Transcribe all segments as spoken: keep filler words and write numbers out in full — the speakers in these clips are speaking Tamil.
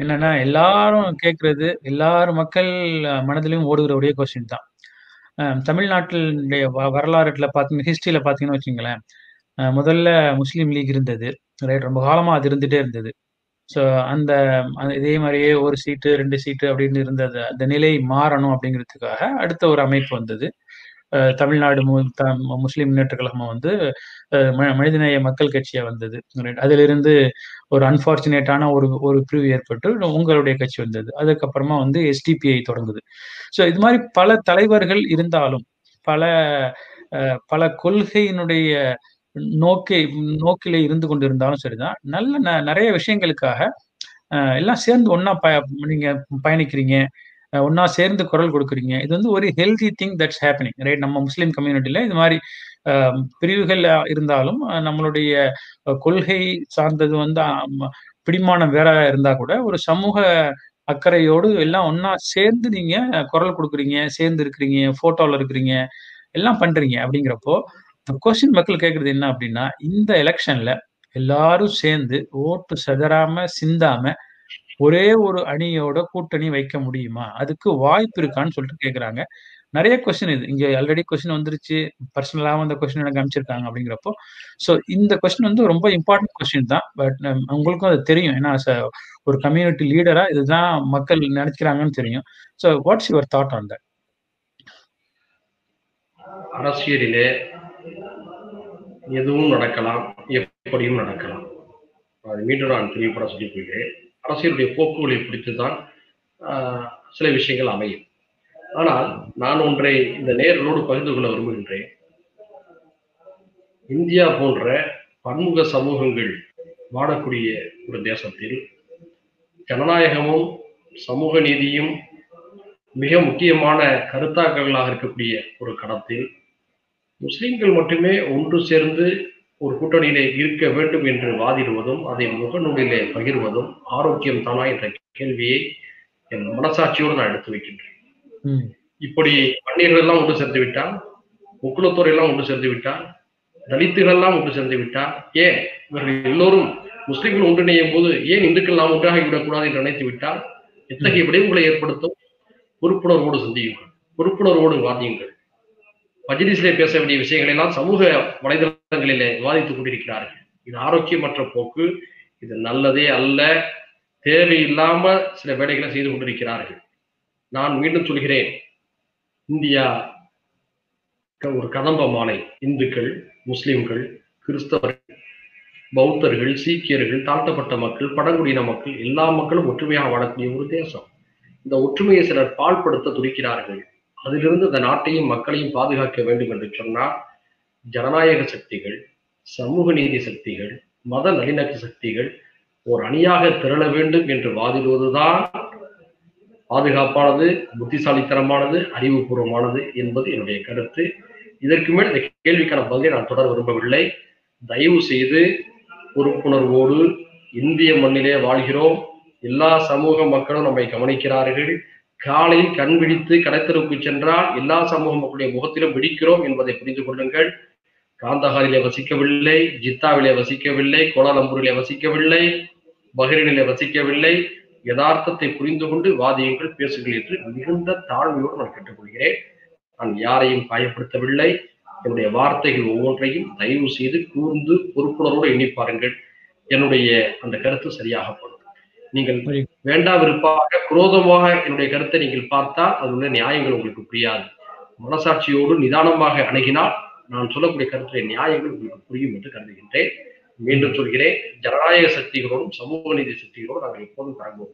என்னன்னா எல்லாரும் கேட்கறது, எல்லார் மக்கள் மனதிலும் ஓடுகிற ஒரே கொஸ்டின் தான். அ தமிழ்நாட்டினுடைய வ வரலாறுல பார்த்தீங்கன்னா, ஹிஸ்டரியில பார்த்தீங்கன்னு வச்சுக்கங்களேன், அ முதல்ல முஸ்லீம் லீக் இருந்தது. ரைட். ரொம்ப காலமா அது இருந்துட்டே இருந்தது. ஸோ அந்த அ இதே மாரியே ஒரு சீட்டு, ரெண்டு சீட்டு அப்படின்னு இருந்தது. அந்த நிலை மாறணும் அப்படிங்கிறதுக்காக அடுத்த ஒரு அமைப்பு வந்தது. அ தமிழ்நாடு மு த முஸ்லிம் முன்னேற்றக் கழகம் வந்து அ ம மனிதநேய மக்கள் கட்சியா வந்தது. ரைட். அதிலிருந்து ஒரு அன்பார்ச்சுனேட்டான ஒரு ஒரு பிரிவு ஏற்பட்டு உங்களுடைய கட்சி வந்தது. அதுக்கப்புறமா வந்து எஸ்டிபிஐ தொடங்குது. ஸோ இது மாரி பல தலைவர்கள் இருந்தாலும், பல அ பல கொள்கையினுடைய நோக்கை நோக்கிலே இருந்து கொண்டிருந்தாலும் சரிதான். நல்ல ந நெறைய விஷயங்களுக்காக அ எல்லாம் சேர்ந்து ஒண்ணா ப நீங்க பயணிக்கிறீங்க. அ ஒண்ணா சேர்ந்து குரல் கொடுக்குறீங்க. இது வந்து ஒரு healthy thing that's happening. Right. நம்ம முஸ்லீம் கம்யூனிட்டில இது மாரி அ பிரிவுகள் அ இருந்தாலும், அ நம்மளுடைய அ கொள்கை சார்ந்தது வந்து அ ம பிடிமானம் வேற இருந்தா கூட, ஒரு சமூக அக்கறையோடு எல்லாம் ஒண்ணா சேர்ந்து நீங்க குரல் குடுக்குறீங்க, சேர்ந்து இருக்கிறீங்க, ஃபோட்டோல இருக்கிறீங்க, எல்லாம் பண்றீங்க அப்படிங்கிறப்போ, கொஸ்டின் மக்கள் கேட்கறது என்ன அப்படின்னா, இந்த எலக்ஷன்ல எல்லாரும் சேர்ந்து ஓட்டு சிதறாம, சிந்தாம ஒரே ஒரு அணியோட கூட்டணி வைக்க முடியுமா? அதுக்கு வாய்ப்பு இருக்கான்னு சொல்லிட்டு கேட்குறாங்க. நெறைய கொஸ்டின் இது. இங்க ஆல்ரெடி கொஸ்டின் வந்துருச்சு. பர்சனலாவும் அந்த கொஸ்டின் எனக்கு அனுப்பிச்சிருக்காங்க அப்படிங்கிறப்போ, ஸோ இந்த கொஸ்டின் வந்து ரொம்ப இம்பார்ட்டன்ட் கொஸ்டின் தான். பட் நம் உங்களுக்கும் அது தெரியும். ஏன்னா ஆஸ் அ ஒரு கம்யூனிட்டி லீடரா இதுதான் மக்கள் நெனைக்கிறாங்கன்னு தெரியும். So what's your thought on that? அரசியலிலே எதுவும் நடக்கலாம், எப்படியும் நடக்கலாம். அதை மீண்டும் நான் தெளிவுபட சொல்லிக் கொள்கிறேன். அரசியலுடைய போக்குகளை பிடித்து தான் ஆ, சில விஷயங்கள் அமையும். ஆனால் நான் ஒன்றை இந்த நேயர்களோடு பகிர்ந்து கொள்ள விரும்புகின்றேன். இந்தியா போன்ற பன்முக சமூகங்கள் வாழக்கூடிய ஒரு தேசத்தில் ஜனநாயகமும் சமூக நீதியும் மிக முக்கியமான கருத்தாக்கங்களாக இருக்கக்கூடிய ஒரு களத்தில் முஸ்லிம்கள் மட்டுமே ஒன்று சேர்ந்து ஒரு கூட்டணியிலே இருக்க வேண்டும் என்று வாதிடுவதும் அதை முகநூலிலே பகிர்வதும் ஆரோக்கியம் தானா என்ற கேள்வியை என் மனசாட்சியோடு நான் எடுத்து வைக்கின்றேன். ம். இப்படி வன்னியர்கள் எல்லாம் ஒன்று சேர்ந்து விட்டால், முக்குலத்தோர் எல்லாம் ஒன்று சேர்ந்து விட்டால், தலித்துகள் எல்லாம் ஒன்று சேர்ந்து விட்டால், ஏன் இவர்கள் எல்லோரும் முஸ்லிம்கள் ஒன்றிணையும் போது ஏன் இந்துக்கள் நாம் ஒன்றாகி விடக்கூடாது என்று நினைத்து விட்டால் எத்தகைய விளைவுகளை ஏற்படுத்தும்? பொறுப்புணர்வோடு சிந்தியுங்கள், பொறுப்புணர்வோடு வாதியுங்கள். மஜ்லிஸிலே பேச வேண்டிய விஷயங்களை எல்லாம் சமூக வலைதளங்களிலே விவாதித்துக் கொண்டிருக்கிறார்கள். இது ஆரோக்கியமற்ற போக்கு. இது நல்லதே அல்ல. தேவையில்லாம சில வேலைகளை செய்து கொண்டிருக்கிறார்கள். நான் மீண்டும் சொல்கிறேன், இந்தியா ஒரு கதம்ப மாலை. இந்துக்கள், முஸ்லிம்கள், கிறிஸ்தவர்கள், பௌத்தர்கள், சீக்கியர்கள், தாழ்த்தப்பட்ட மக்கள், பழங்குடியின மக்கள், எல்லா மக்களும் ஒற்றுமையாக வாழக்கூடிய ஒரு தேசம். இந்த ஒற்றுமையை சிலர் பாழ்படுத்த துடிக்கிறார்கள். அதிலிருந்து இந்த நாட்டையும் மக்களையும் பாதுகாக்க வேண்டும் என்று சொன்னால் ஜனநாயக சக்திகள், சமூக நீதி சக்திகள், மத நல்லிணக்க சக்திகள் ஒரு அணியாக திரள வேண்டும் என்று வாதிடுவதுதான் பாதுகாப்பானது, புத்திசாலித்தனமானது, அறிவுபூர்வமானது என்பது என்னுடைய கருத்து. இதற்கு மேல் இந்த கேள்விக்கான பதிலை நான் தொடர விரும்பவில்லை. தயவு செய்து பொறுப்புணர்வோடு இந்திய மண்ணிலே வாழ்கிறோம். எல்லா சமூக மக்களும் நம்மை கவனிக்கிறார்கள். காலையில் கண் விழித்து கடைத்தெருவுக்கு சென்றால் எல்லா சமூக மக்களுடைய முகத்திலும் விழிக்கிறோம் என்பதை புரிந்து கொள்ளுங்கள். காந்தஹாரிலே வசிக்கவில்லை, ஜித்தாவிலே வசிக்கவில்லை, கோலாலம்பூரிலே வசிக்கவில்லை, பஹ்ரைனிலே வசிக்கவில்லை. யதார்த்தத்தை புரிந்து கொண்டு வாதியங்கள், பேசுங்கள் என்று மிகுந்த தாழ்மையோடு நான் கேட்டுக்கொள்கிறேன். நான் யாரையும் காயப்படுத்தவில்லை. என்னுடைய வார்த்தைகள் ஒவ்வொன்றையும் தயவு செய்து கூர்ந்து பொறுப்புணர்வோடு எண்ணி பாருங்கள். என்னுடைய அந்த கருத்து சரியாகப்படும். நீங்கள் வேண்டா விருப்பாக குரோதமாக என்னுடைய கருத்தை நீங்கள் பார்த்தால் அது உள்ள நியாயங்கள் உங்களுக்கு புரியாது. மனசாட்சியோடு நிதானமாக அணுகினால் நான் சொல்லக்கூடிய கருத்துடைய நியாயங்கள் உங்களுக்கு புரியும் என்று கருதுகின்றேன். மீண்டும் சொல்கிறேன், ஜனநாயக சக்திகளோடும் சமூக நீதி சக்திகளோடு நாங்கள் எப்போதும் தாங்குவோம்.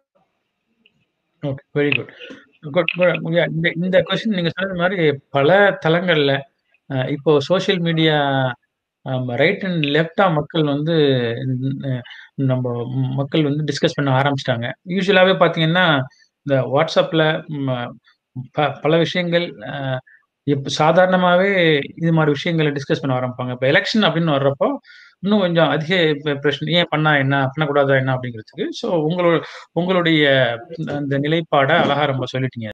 Okay. Very good. Good. Good. இந்த இந்த கொஸ்டின் நீங்க சொன்னது மாரி பல தளங்கள்ல அ இப்போ சோசியல் மீடியா ஆமா. ரைட் அண்ட் லெஃப்ட்டா மக்கள் வந்து அ நம்ப மக்கள் வந்து டிஸ்கஸ் பண்ண ஆரம்பிச்சுட்டாங்க. யூசுவலாவே பார்த்தீங்கன்னா, இந்த WhatsAppல ம ப பல விஷயங்கள் அ இப்ப சாதாரணமாவே இது மாரி விஷயங்கள டிஸ்கஸ் பண்ண ஆரம்பிப்பாங்க. இப்ப எலக்ஷன் அப்படின்னு வர்றப்போ, இன்னும் கொஞ்சம் அதிக ப பிரச்சனை. ஏன் பண்ணா என்ன? பண்ணக்கூடாதா என்ன? அப்படிங்கிறதுக்கு. ஸோ உங்களோ உங்களுடைய அந்த நிலைப்பாட அழகா ரொம்ப சொல்லிட்டீங்க.